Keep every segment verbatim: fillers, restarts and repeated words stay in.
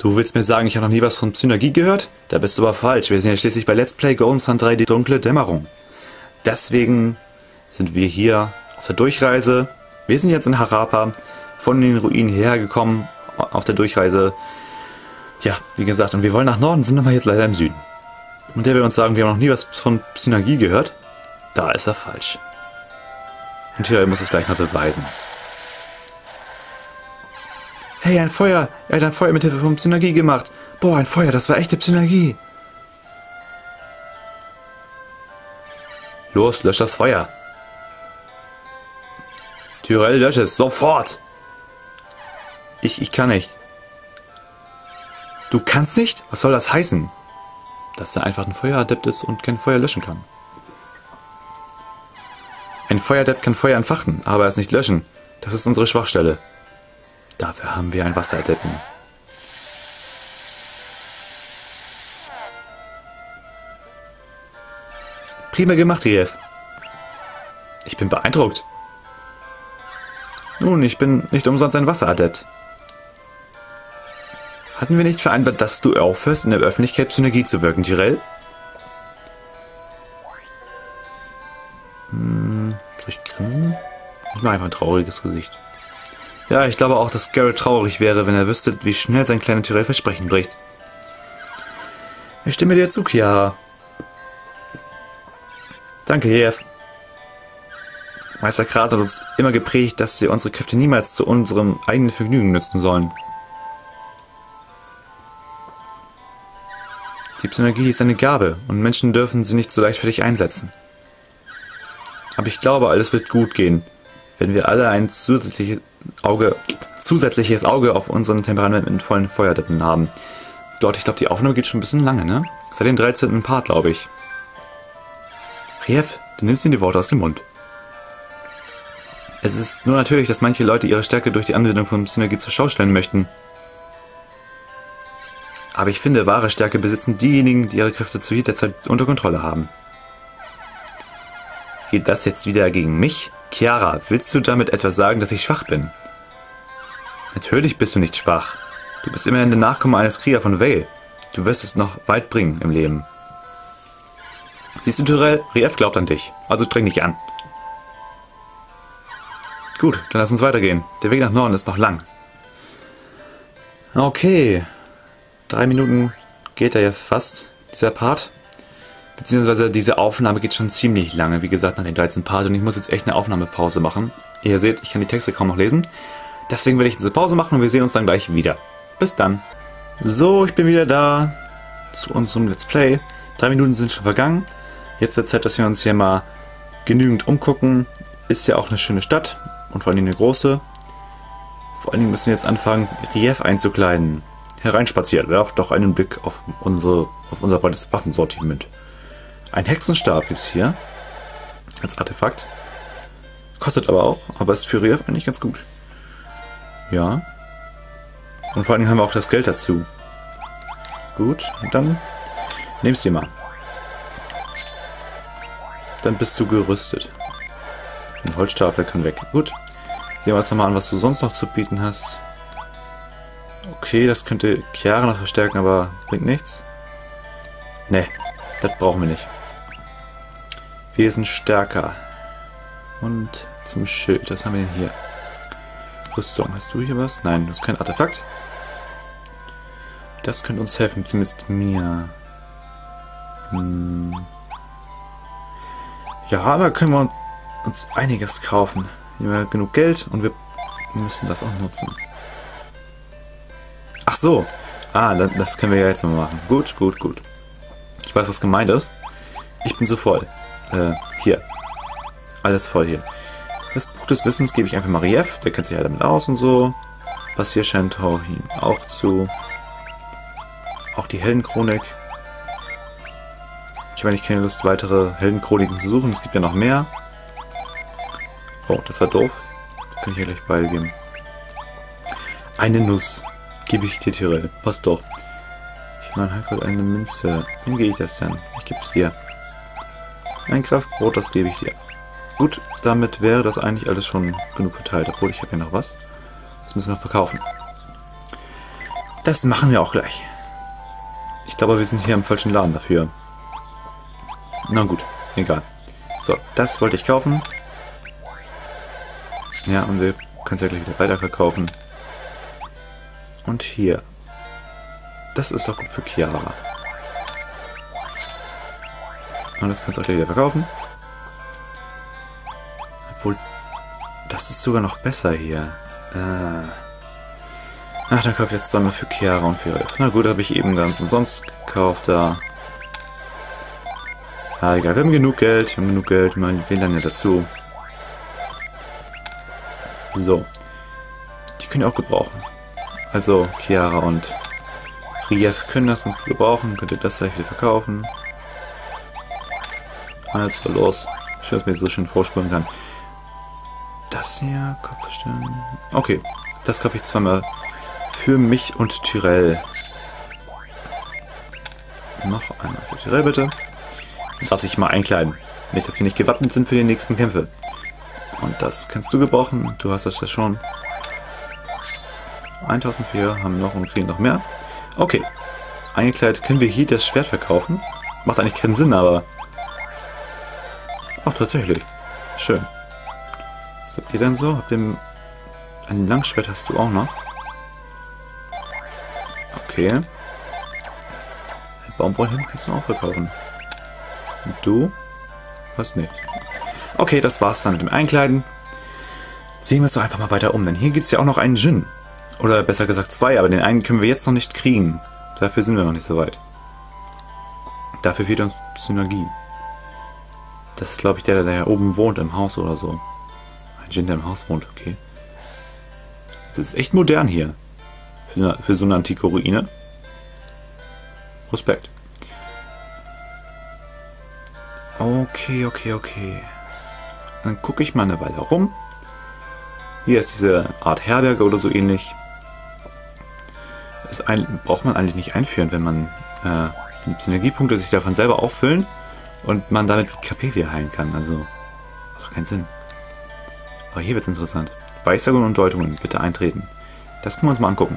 Du willst mir sagen, ich habe noch nie was von Synergie gehört? Da bist du aber falsch. Wir sind ja schließlich bei Let's Play Golden Sun drei D Dunkle Dämmerung. Deswegen sind wir hier auf der Durchreise. Wir sind jetzt in Harapa, von den Ruinen hergekommen auf der Durchreise. Ja, wie gesagt, und wir wollen nach Norden, sind aber jetzt leider im Süden. Und der will uns sagen, wir haben noch nie was von Synergie gehört. Da ist er falsch. Und hier muss es gleich mal beweisen. Hey, ein Feuer! Er hat ein Feuer mit Hilfe von Synergie gemacht. Boah, ein Feuer, das war echte Synergie. Los, lösch das Feuer. Tyrell, lösch es, sofort! Ich, ich kann nicht. Du kannst nicht? Was soll das heißen? Dass er einfach ein Feueradept ist und kein Feuer löschen kann. Ein Feueradept kann Feuer entfachen, aber es nicht löschen. Das ist unsere Schwachstelle. Dafür haben wir einen Wasseradepten. Prima gemacht, Rief. Ich bin beeindruckt. Nun, ich bin nicht umsonst ein Wasseradept. Hatten wir nicht vereinbart, dass du aufhörst, in der Öffentlichkeit Synergie zu wirken, Tyrell? Hm, soll ich grinsen? Ich mache einfach ein trauriges Gesicht. Ja, ich glaube auch, dass Garrett traurig wäre, wenn er wüsste, wie schnell sein kleiner Tyrell Versprechen bricht. Ich stimme dir zu, Chiara. Danke, Jeff. Meister Krat hat uns immer geprägt, dass wir unsere Kräfte niemals zu unserem eigenen Vergnügen nutzen sollen. Die Synergie ist eine Gabe und Menschen dürfen sie nicht so leichtfertig einsetzen. Aber ich glaube, alles wird gut gehen, wenn wir alle ein zusätzliches Auge, zusätzliches Auge auf unseren temperamentvollen Feuerdeppen haben. Dort, ich glaube, die Aufnahme geht schon ein bisschen lange, ne? Seit dem dreizehnten Part, glaube ich. Rief, du nimmst mir die Worte aus dem Mund. Es ist nur natürlich, dass manche Leute ihre Stärke durch die Anwendung von Synergie zur Schau stellen möchten. Aber ich finde, wahre Stärke besitzen diejenigen, die ihre Kräfte zu jeder Zeit unter Kontrolle haben. Geht das jetzt wieder gegen mich? Chiara, willst du damit etwas sagen, dass ich schwach bin? Natürlich bist du nicht schwach. Du bist immerhin der Nachkomme eines Kriegers von Vale. Du wirst es noch weit bringen im Leben. Siehst du, Tyrell? Rief glaubt an dich. Also streng dich an. Gut, dann lass uns weitergehen. Der Weg nach Norden ist noch lang. Okay. Drei Minuten geht er ja fast, dieser Part. Beziehungsweise diese Aufnahme geht schon ziemlich lange, wie gesagt, nach den dreizehn Part. Und ich muss jetzt echt eine Aufnahmepause machen. Ihr seht, ich kann die Texte kaum noch lesen. Deswegen werde ich diese Pause machen und wir sehen uns dann gleich wieder. Bis dann. So, ich bin wieder da zu unserem Let's Play. Drei Minuten sind schon vergangen. Jetzt wird Zeit, dass wir uns hier mal genügend umgucken. Ist ja auch eine schöne Stadt und vor allem eine große. Vor allen Dingen müssen wir jetzt anfangen, Rief einzukleiden. Hereinspaziert, werft doch einen Blick auf, unsere, auf unser breites Waffensortiment. Ein Hexenstab gibt es hier als Artefakt. Kostet aber auch, aber ist für Rief eigentlich ganz gut. Ja. Und vor allem haben wir auch das Geld dazu. Gut, und dann nimmst du dir mal. Dann bist du gerüstet. Ein Holzstapel kann weg. Gut. Sehen wir uns nochmal an, was du sonst noch zu bieten hast. Okay, das könnte Chiara noch verstärken, aber bringt nichts. Ne, das brauchen wir nicht. Wir sind stärker. Und zum Schild, was haben wir denn hier? Rüstung, hast du hier was? Nein, das ist kein Artefakt. Das könnte uns helfen, zumindest mir. Hm. Ja, aber können wir uns einiges kaufen. Hier haben wir genug Geld und wir müssen das auch nutzen. Ach so. Ah, das, das können wir ja jetzt mal machen. Gut, gut, gut. Ich weiß, was gemeint ist. Ich bin so voll. Äh, hier. Alles voll hier. Das Buch des Wissens gebe ich einfach mal Rief. Der kennt sich ja damit aus und so. Passier scheint ihm auch zu. Auch die Heldenchronik. Ich habe eigentlich keine Lust, weitere Heldenchroniken zu suchen. Es gibt ja noch mehr. Oh, das war doof. Das kann ich ja gleich beigeben. Eine Nuss. Gebe ich dir, Tyrell. Passt doch. Ich meine, halt gerade eine Münze. Wem gebe ich das denn? Ich gebe es dir. Ein Kraftbrot, das gebe ich dir. Gut, damit wäre das eigentlich alles schon genug verteilt. Obwohl, ich habe ja noch was. Das müssen wir noch verkaufen. Das machen wir auch gleich. Ich glaube, wir sind hier im falschen Laden dafür. Na gut, egal. So, das wollte ich kaufen. Ja, und wir können es ja gleich wieder weiterverkaufen. Und hier. Das ist doch gut für Chiara. Und das kannst du auch gleich wieder verkaufen. Obwohl, das ist sogar noch besser hier. Äh. Ach, dann kaufe ich jetzt zweimal für Chiara und für Riff. Na gut, habe ich eben ganz umsonst gekauft da. Ah, egal, wir haben genug Geld. Wir haben genug Geld. Wir wählen dann ja dazu. So. Die können ihr auch gebrauchen. Also, Chiara und Rief können das ganz gut gebrauchen. Könnt ihr das gleich wieder verkaufen. Also los. Schön, dass man so schön vorspulen kann. Das hier, Kopfstellen. Okay, das kaufe ich zweimal für mich und Tyrell. Noch einmal für Tyrell bitte. Lass ich mal einkleiden. Nicht, dass wir nicht gewappnet sind für die nächsten Kämpfe. Und das kannst du gebrauchen. Du hast das ja schon. eintausendvier haben wir noch und kriegen noch mehr. Okay. Eingekleidet können wir hier das Schwert verkaufen. Macht eigentlich keinen Sinn, aber... Ach, tatsächlich. Schön. Was habt ihr denn so? Habt ihr... Ein Langschwert hast du auch noch. Okay. Ein Baumwollhemd kannst du auch verkaufen. Und du? Was nicht. Okay, das war's dann mit dem Einkleiden. Sehen wir uns doch einfach mal weiter um, denn hier gibt es ja auch noch einen Djinn. Oder besser gesagt zwei, aber den einen können wir jetzt noch nicht kriegen. Dafür sind wir noch nicht so weit. Dafür fehlt uns Synergie. Das ist, glaube ich, der, der oben wohnt im Haus oder so. Ein Djinn, der im Haus wohnt, okay. Das ist echt modern hier. Für, für so eine antike Ruine. Respekt. Okay, okay, okay. Dann gucke ich mal eine Weile rum. Hier ist diese Art Herberge oder so ähnlich. Das ein, braucht man eigentlich nicht einführen, wenn man äh, die Synergiepunkte sich davon selber auffüllen und man damit die K P wieder heilen kann. Also, macht doch keinen Sinn. Aber hier wird es interessant. Weissagungen und Deutungen, bitte eintreten. Das können wir uns mal angucken.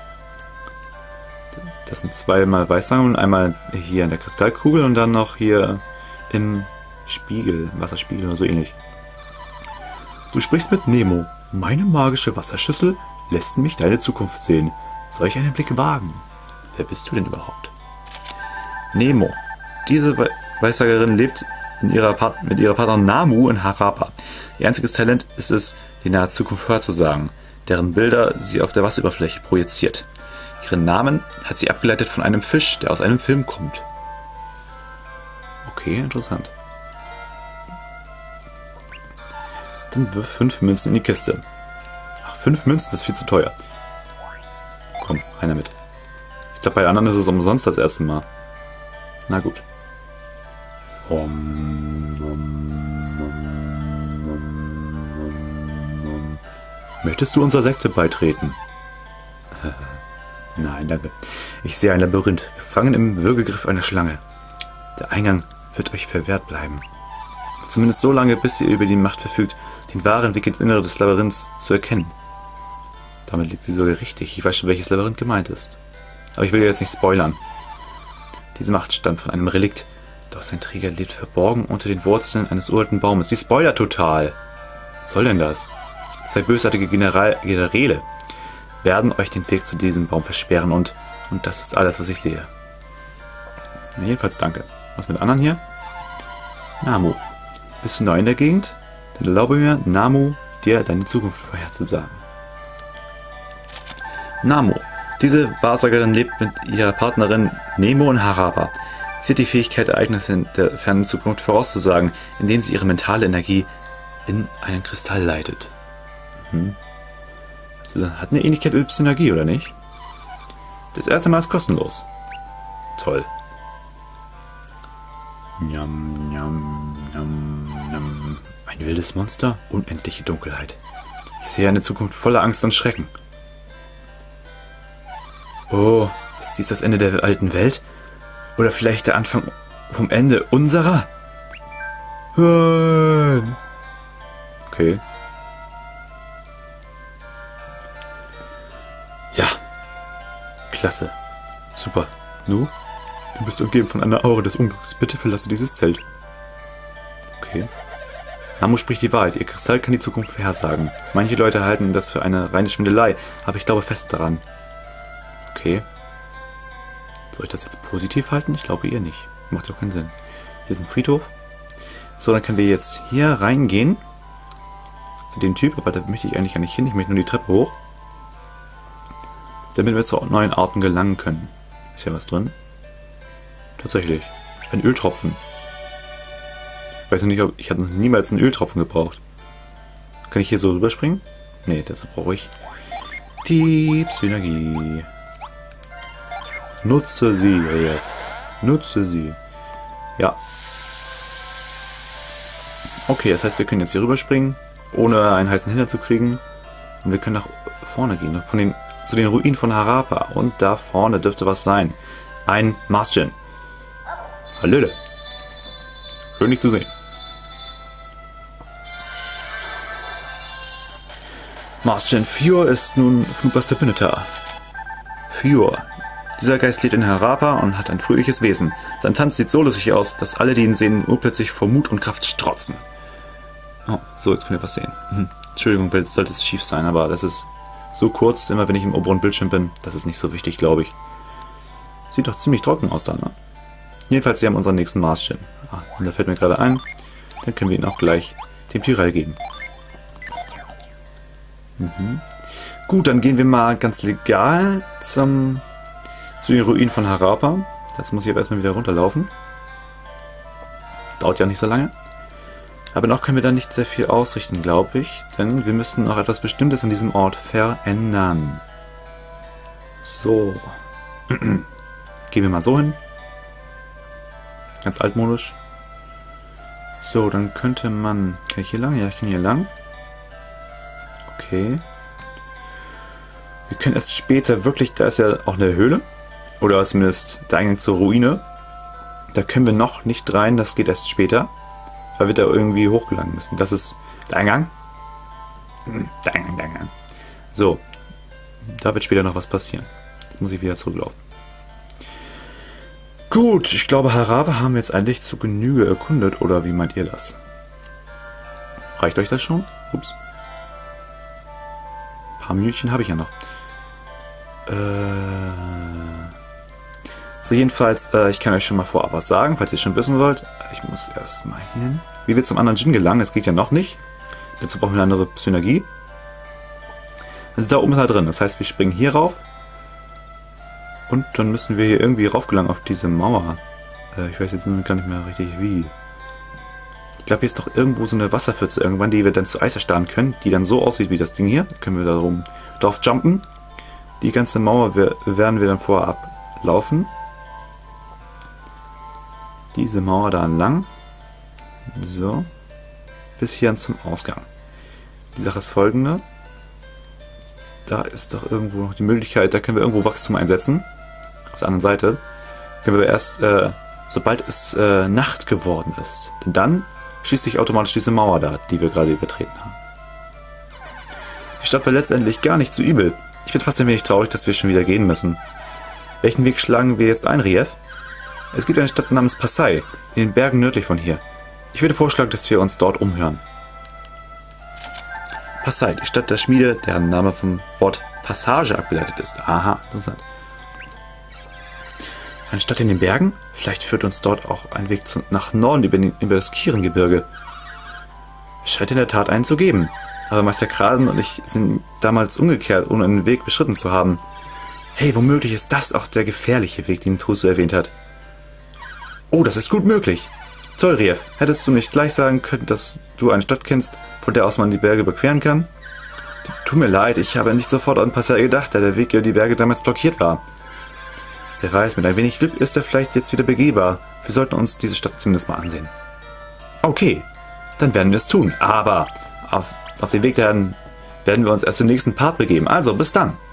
Das sind zweimal Weissagungen, einmal hier in der Kristallkugel und dann noch hier im Spiegel, Wasserspiegel oder so ähnlich. Du sprichst mit Nemo. Meine magische Wasserschüssel lässt mich deine Zukunft sehen. Soll ich einen Blick wagen? Wer bist du denn überhaupt? Nemo. Diese We Weissagerin lebt in ihrer mit ihrer Partnerin Namu in Harappa. Ihr einziges Talent ist es, die nahe Zukunft vorherzusagen, deren Bilder sie auf der Wasseroberfläche projiziert. Ihren Namen hat sie abgeleitet von einem Fisch, der aus einem Film kommt. Okay, interessant. Dann wirf fünf Münzen in die Kiste. Ach, fünf Münzen, das ist viel zu teuer. Komm, rein damit. Ich glaube, bei anderen ist es umsonst das erste Mal. Na gut. Um, um, um, um. Möchtest du unserer Sekte beitreten? Nein, danke. Ich sehe ein Labyrinth, gefangen im Würgegriff einer Schlange. Der Eingang wird euch verwehrt bleiben. Zumindest so lange, bis ihr über die Macht verfügt, den wahren Weg ins Innere des Labyrinths zu erkennen. Damit liegt sie sogar richtig. Ich weiß schon, welches Labyrinth gemeint ist. Aber ich will jetzt nicht spoilern. Diese Macht stammt von einem Relikt, doch sein Träger lebt verborgen unter den Wurzeln eines uralten Baumes. Die Spoiler total. Was soll denn das? Zwei bösartige General Generäle werden euch den Weg zu diesem Baum versperren und, und das ist alles, was ich sehe. Na, jedenfalls danke. Was mit anderen hier? Namu. Bist du neu in der Gegend? Dann erlaube mir, Namu, dir deine Zukunft vorherzusagen. Namu. Diese Wahrsagerin lebt mit ihrer Partnerin Nemo in Harappa. Sie hat die Fähigkeit, Ereignisse in der fernen Zukunft vorauszusagen, indem sie ihre mentale Energie in einen Kristall leitet. Hm. Also hat eine Ähnlichkeit mit Synergie, oder nicht? Das erste Mal ist kostenlos. Toll. Njam, njam, njam, njam. Ein wildes Monster, unendliche Dunkelheit. Ich sehe eine Zukunft voller Angst und Schrecken. Oh, ist dies das Ende der alten Welt? Oder vielleicht der Anfang vom Ende unserer? Okay. Klasse. Super. Nu? Du bist umgeben von einer Aura des Unglücks. Bitte verlasse dieses Zelt. Okay. Namu spricht die Wahrheit. Ihr Kristall kann die Zukunft vorhersagen. Manche Leute halten das für eine reine Schwindelei, aber ich glaube fest daran. Okay. Soll ich das jetzt positiv halten? Ich glaube eher nicht. Macht ja auch keinen Sinn. Hier ist ein Friedhof. So, dann können wir jetzt hier reingehen. Zu dem Typ, aber da möchte ich eigentlich gar nicht hin. Ich möchte nur die Treppe hoch. Damit wir zu neuen Arten gelangen können. Ist hier was drin? Tatsächlich. Ein Öltropfen. Ich weiß noch nicht, ob ich habe noch niemals einen Öltropfen gebraucht. Kann ich hier so rüberspringen? Nee, dazu brauche ich die Synergie. Nutze sie, Rief. Nutze sie. Ja. Okay, das heißt, wir können jetzt hier rüberspringen, ohne einen heißen Hintern zu kriegen. Und wir können nach vorne gehen, von den, zu den Ruinen von Harapa. Und da vorne dürfte was sein. Ein Marsgen. Hallöle. Schön, dich zu sehen. Marsgen Fior ist nun Flugbas Verbündeter. Fior. Dieser Geist lebt in Harapa und hat ein fröhliches Wesen. Sein Tanz sieht so lustig aus, dass alle, die ihn sehen, urplötzlich vor Mut und Kraft strotzen. Oh, so, jetzt könnt ihr was sehen. Hm. Entschuldigung, sollte es schief sein, aber das ist so kurz, immer wenn ich im oberen Bildschirm bin. Das ist nicht so wichtig, glaube ich. Sieht doch ziemlich trocken aus da, ne? Jedenfalls, wir haben unseren nächsten Marsgen. Ah, und da fällt mir gerade ein, dann können wir ihn auch gleich dem Tyrell geben. Mhm. Gut, dann gehen wir mal ganz legal zum, zu den Ruinen von Harapa. Das muss ich aber erstmal wieder runterlaufen. Dauert ja nicht so lange. Aber noch können wir da nicht sehr viel ausrichten, glaube ich. Denn wir müssen noch etwas Bestimmtes an diesem Ort verändern. So. Gehen wir mal so hin. Ganz altmodisch. So, dann könnte man... Kann ich hier lang? Ja, ich kann hier lang. Okay. Wir können erst später wirklich... Da ist ja auch eine Höhle. Oder zumindest der Eingang zur Ruine. Da können wir noch nicht rein. Das geht erst später. Weil wir da irgendwie hochgelangen müssen. Das ist der Eingang. Der Eingang, der Eingang. So. Da wird später noch was passieren. Jetzt muss ich wieder zurücklaufen. Gut, ich glaube, Harapa haben wir jetzt eigentlich zu Genüge erkundet. Oder wie meint ihr das? Reicht euch das schon? Ups. Ein paar Minütchen habe ich ja noch. Äh... So, jedenfalls, äh, ich kann euch schon mal vorab was sagen, falls ihr schon wissen wollt. Ich muss erst mal hin. Wie wir zum anderen Djinn gelangen, das geht ja noch nicht. Dazu brauchen wir eine andere Synergie. Also da oben ist er drin. Das heißt, wir springen hier rauf. Und dann müssen wir hier irgendwie raufgelangen auf diese Mauer. Äh, ich weiß jetzt gar nicht mehr richtig wie. Ich glaube, hier ist doch irgendwo so eine Wasserpfütze irgendwann, die wir dann zu Eis erstarren können. Die dann so aussieht wie das Ding hier. Da können wir da rum drauf jumpen. Die ganze Mauer werden wir dann vorab laufen. Diese Mauer da entlang. So. Bis hier zum Ausgang. Die Sache ist folgende. Da ist doch irgendwo noch die Möglichkeit, da können wir irgendwo Wachstum einsetzen. Auf der anderen Seite. Können wir erst, äh, sobald es äh, Nacht geworden ist. Denn dann schließt sich automatisch diese Mauer da, die wir gerade übertreten haben. Die Stadt war letztendlich gar nicht so übel. Ich bin fast ein wenig traurig, dass wir schon wieder gehen müssen. Welchen Weg schlagen wir jetzt ein, Rief? Es gibt eine Stadt namens Pasai, in den Bergen nördlich von hier. Ich würde vorschlagen, dass wir uns dort umhören. Pasai, die Stadt der Schmiede, deren Name vom Wort Passage abgeleitet ist. Aha, interessant. Eine Stadt in den Bergen? Vielleicht führt uns dort auch ein Weg zu, nach Norden über, den, über das Kierengebirge. Es scheint in der Tat einen zu geben. Aber Meister Kraden und ich sind damals umgekehrt, ohne einen Weg beschritten zu haben. Hey, womöglich ist das auch der gefährliche Weg, den Truso erwähnt hat. Oh, das ist gut möglich. Toll, Rief. Hättest du nicht gleich sagen können, dass du eine Stadt kennst, von der aus man die Berge überqueren kann? Tut mir leid, ich habe nicht sofort an Pasai gedacht, da der Weg über die Berge damals blockiert war. Wer weiß, mit ein wenig Glück ist er vielleicht jetzt wieder begehbar. Wir sollten uns diese Stadt zumindest mal ansehen. Okay, dann werden wir es tun. Aber auf, auf den Weg dahin werden wir uns erst im nächsten Part begeben. Also, bis dann.